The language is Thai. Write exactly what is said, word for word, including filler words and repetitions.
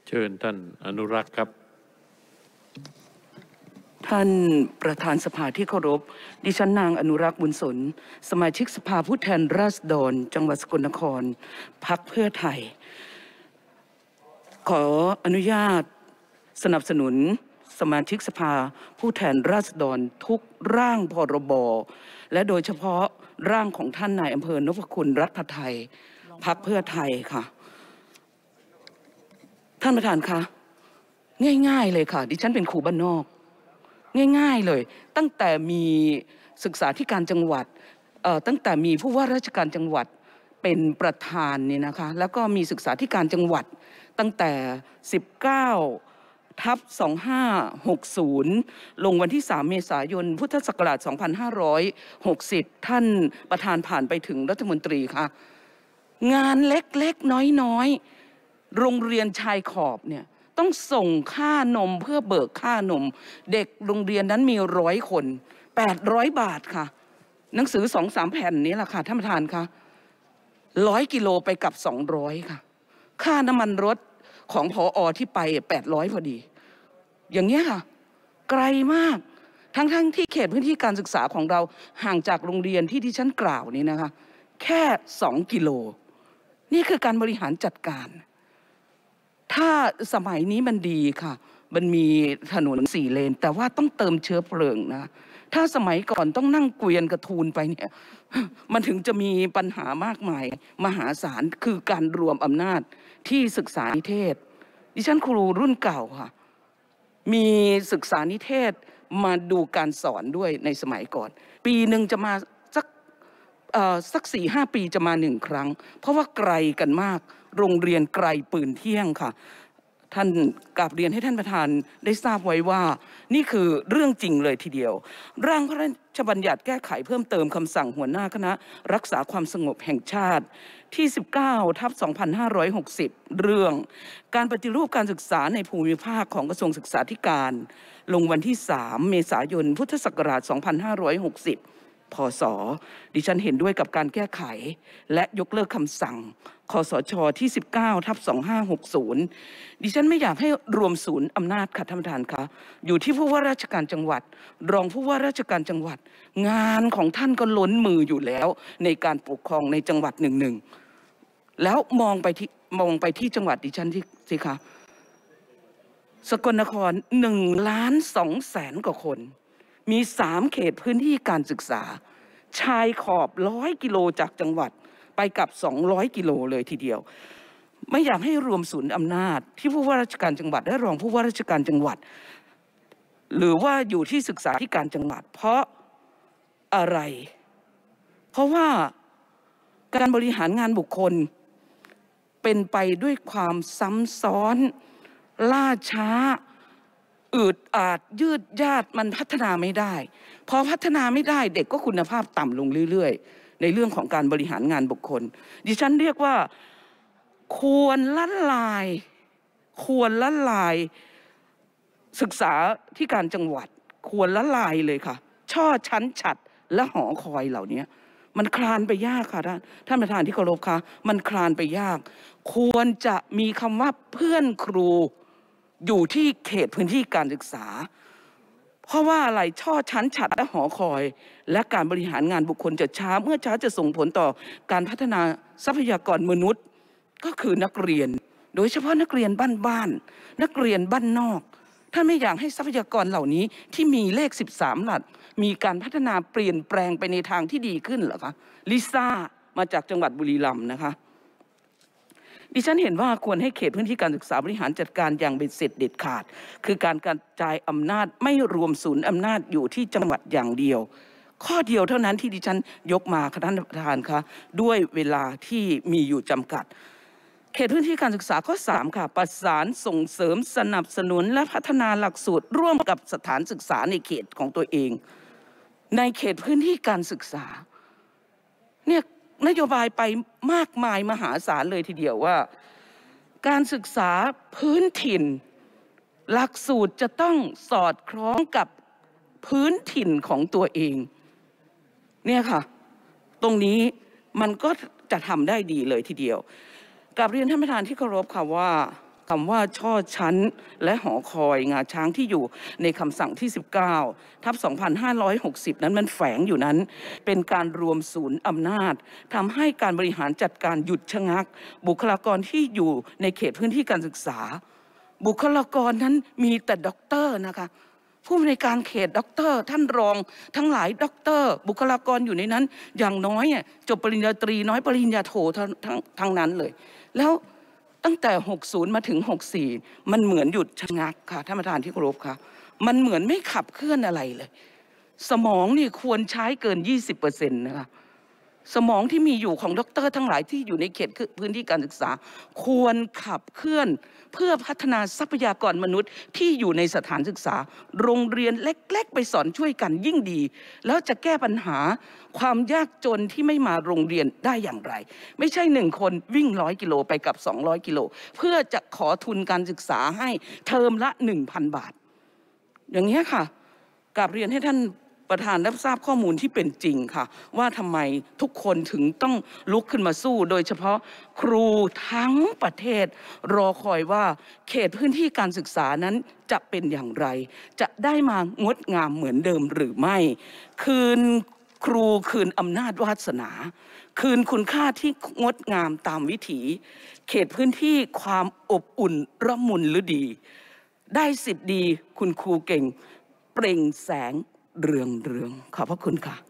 เชิญท่านอนุรักษ์ครับท่านประธานสภาที่เคารพดิฉันนางอนุรักษ์บุญสนสมาชิกสภาผู้แทนราษฎรจังหวัดสกลนครพรรคเพื่อไทยขออนุญาตสนับสนุนสมาชิกสภาผู้แทนราษฎรทุกร่างพรบและโดยเฉพาะร่างของท่านนายอำเภอนพคุณรัฐไทยพรรคเพื่อไทยค่ะท่านประธานคะง่ายๆเลยค่ะดิฉันเป็นครูบ้านนอกง่ายๆเลยตั้งแต่มีศึกษาธิการจังหวัดตั้งแต่มีผู้ว่าราชการจังหวัดเป็นประธานเนี่ยนะคะแล้วก็มีศึกษาธิการจังหวัดตั้งแต่สิบเก้าทับสองพันห้าร้อยหกสิบลงวันที่สามเมษายนพุทธศักราชสองพันห้าร้อยหกสิบท่านประธานผ่านไปถึงรัฐมนตรีค่ะงานเล็กๆน้อยๆโรงเรียนชายขอบเนี่ยต้องส่งค่านมเพื่อเบิกค่านมเด็กโรงเรียนนั้นมีร้อยคนแปดร้อยบาทค่ะหนังสือสองสามแผ่นนี้แหละค่ะท่านประธานคะร้อยกิโลไปกับสองร้อยค่ะค่าน้ำมันรถของผอ.ที่ไปแปดร้อยพอดีอย่างเงี้ยค่ะไกลมากทั้งๆ ท, ที่เขตพื้นที่การศึกษาของเราห่างจากโรงเรียนที่ที่ฉันกล่าวนี้นะคะแค่สองกิโลนี่คือการบริหารจัดการถ้าสมัยนี้มันดีค่ะมันมีถนนสี่เลนแต่ว่าต้องเติมเชื้อเพลิงนะถ้าสมัยก่อนต้องนั่งเกวียนกระทูลไปเนี่ยมันถึงจะมีปัญหามากมายมหาศาลคือการรวมอำนาจที่ศึกษานิเทศดิฉันครูรุ่นเก่าค่ะมีศึกษานิเทศมาดูการสอนด้วยในสมัยก่อนปีหนึ่งจะมาสักสักสี่ห้าปีจะมาหนึ่งครั้งเพราะว่าไกลกันมากโรงเรียนไกลปืนเที่ยงค่ะท่านกราบเรียนให้ท่านประธานได้ทราบไว้ว่านี่คือเรื่องจริงเลยทีเดียวร่างพระราชบัญญัติแก้ไขเพิ่มเติมคำสั่งหัวหน้าคณะรักษาความสงบแห่งชาติที่สิบเก้าทับสองพันห้าร้อยหกสิบเรื่องการปฏิรูปการศึกษาในภูมิภาคของกระทรวงศึกษาธิการลงวันที่สามเมษายนพุทธศักราชสองพันห้าร้อยหกสิบพศดิฉันเห็นด้วยกับการแก้ไขและยกเลิกคำสั่งคสชที่สิบเก้าทับสองพันห้าร้อยหกสิบดิฉันไม่อยากให้รวมศูนย์อำนาจค่ะท่านประธานคะอยู่ที่ผู้ว่าราชการจังหวัดรองผู้ว่าราชการจังหวัดงานของท่านก็ล้นมืออยู่แล้วในการปกครองในจังหวัดหนึ่งหนึ่งแล้วมองไปที่มองไปที่จังหวัดดิฉันที่สิคะสกลนครหนึ่งล้านสองแสนกว่าคนมีสามเขตพื้นที่การศึกษาชายขอบร้อยกิโลจากจังหวัดไปกับสองร้อยกิโลเลยทีเดียวไม่อยากให้รวมศูนย์อำนาจที่ผู้ว่าราชการจังหวัดและรองผู้ว่าราชการจังหวัดหรือว่าอยู่ที่ศึกษาธิการจังหวัดเพราะอะไรเพราะว่าการบริหารงานบุคคลเป็นไปด้วยความซ้ำซ้อนล่าช้าอืดอาดยืดยาดมันพัฒนาไม่ได้พอพัฒนาไม่ได้เด็กก็คุณภาพต่ำลงเรื่อยๆในเรื่องของการบริหารงานบุคคลดิฉันเรียกว่าควรละลายควรละลายศึกษาที่การจังหวัดควรละลายเลยค่ะช่อชั้นฉัดและหอคอยเหล่านี้มันคลานไปยากค่ะท่านท่านประธานที่เคารพค่ะมันคลานไปยากควรจะมีคำว่าเพื่อนครูอยู่ที่เขตพื้นที่การศึกษาเพราะว่าอะไรช่อชั้นฉัดและหอคอยและการบริหารงานบุคคลจะช้าเมื่อช้าจะส่งผลต่อการพัฒนาทรัพยากรมนุษย์ก็คือนักเรียนโดยเฉพาะนักเรียนบ้านๆนักเรียนบ้านนอกท่านไม่อยากให้ทรัพยากรเหล่านี้ที่มีเลขสิบสามหลักมีการพัฒนาเปลี่ยนแปลงไปในทางที่ดีขึ้นเหรอคะลิซ่ามาจากจังหวัดบุรีรัมย์นะคะดิฉันเห็นว่าควรให้เขตพื้นที่การศึกษาบริหารจัดการอย่างเป็นเสร็จเด็ดขาดคือการกระจายอำนาจไม่รวมศูนย์อำนาจอยู่ที่จังหวัดอย่างเดียวข้อเดียวเท่านั้นที่ดิฉันยกมาค่ะท่านประธานคะด้วยเวลาที่มีอยู่จำกัดเขตพื้นที่การศึกษาข้อสามค่ะประสานส่งเสริมสนับสนุนและพัฒนาหลักสูตรร่วมกับสถานศึกษาในเขตของตัวเองในเขตพื้นที่การศึกษาเนี่ยนโยบายไปมากมายมหาศาลเลยทีเดียวว่าการศึกษาพื้นถิ่นหลักสูตรจะต้องสอดคล้องกับพื้นถิ่นของตัวเองเนี่ยค่ะตรงนี้มันก็จะทำได้ดีเลยทีเดียวกราบเรียนท่านประธานที่เคารพค่ะว่าคำว่าช่อชั้นและหอคอยงาช้างที่อยู่ในคำสั่งที่สิบเก้าทับสองพันห้าร้อยหกสิบนั้นมันแฝงอยู่นั้นเป็นการรวมศูนย์อำนาจทำให้การบริหารจัดการหยุดชะงักบุคลากรที่อยู่ในเขตพื้นที่การศึกษาบุคลากรนั้นมีแต่ด็อกเตอร์นะคะผู้ในการเขตด็อกเตอร์ท่านรองทั้งหลายด็อกเตอร์บุคลากรอยู่ในนั้นอย่างน้อยจบปริญญาตรีน้อยปริญญาโททั้งทั้งทั้งนั้นเลยแล้วตั้งแต่หกสิบมาถึงหกสิบสี่มันเหมือนหยุดชะงักค่ะท่านประธานที่เคารพค่ะมันเหมือนไม่ขับเคลื่อนอะไรเลยสมองนี่ควรใช้เกิน ยี่สิบเปอร์เซ็นต์ นะคะสมองที่มีอยู่ของด็อกเตอร์ทั้งหลายที่อยู่ในเขตพื้นที่การศึกษาควรขับเคลื่อนเพื่อพัฒนาทรัพยากรมนุษย์ที่อยู่ในสถานศึกษาโรงเรียนเล็กๆไปสอนช่วยกันยิ่งดีแล้วจะแก้ปัญหาความยากจนที่ไม่มาโรงเรียนได้อย่างไรไม่ใช่หนึ่งคนวิ่งร้อยกิโลไปกับสองร้อยกิโลเพื่อจะขอทุนการศึกษาให้เทอมละ หนึ่งพัน บาทอย่างนี้ค่ะกราบเรียนให้ท่านประธานรับทราบข้อมูลที่เป็นจริงค่ะว่าทำไมทุกคนถึงต้องลุกขึ้นมาสู้โดยเฉพาะครูทั้งประเทศรอคอยว่าเขตพื้นที่การศึกษานั้นจะเป็นอย่างไรจะได้มางดงามเหมือนเดิมหรือไม่คืนครูคืนอำนาจวาสนาคืนคุณค่าที่งดงามตามวิถีเขตพื้นที่ความอบอุ่นระมุนฤดีได้สิทธิ์ดีคุณครูเก่งเปล่งแสงเรืองเรืองขอบพระคุณค่ะ